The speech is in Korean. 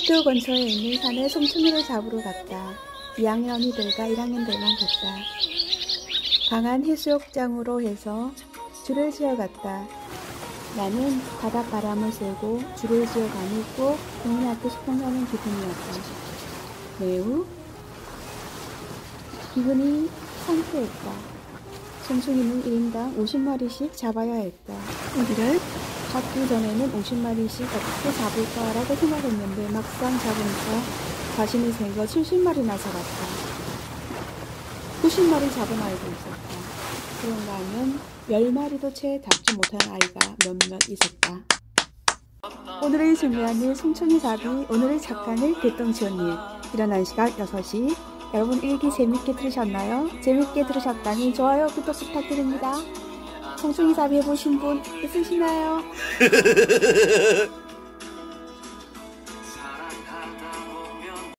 학교 근처에 있는 산에 송충이를 잡으러 갔다. 2학년 언니들과 1학년들만 갔다. 강한 해수욕장으로 해서 줄을 지어 갔다. 나는 바닷바람을 쐬고 줄을 지어 가니 꼭 동네 싶어 하는 기분이었다. 매우 기분이 상쾌했다. 송충이는 1인당 50마리씩 잡아야 했다. 우리를 잡기 전에는 50마리씩 어떻게 잡을까라고 생각했는데 막상 잡으니까 자신이 생겨 70마리나 잡았다. 90마리 잡은 아이도 있었다. 그런가 하면 10마리도 채 잡지 못한 아이가 몇몇 있었다. 오늘의 중요한 일 송충이 잡이, 오늘의 작가는 개똥지언님. 일어난 시각 6시. 여러분 일기 재밌게 들으셨나요? 재밌게 들으셨다면 좋아요, 구독 부탁드립니다. 송충이 잡이 해보신 분 있으시나요?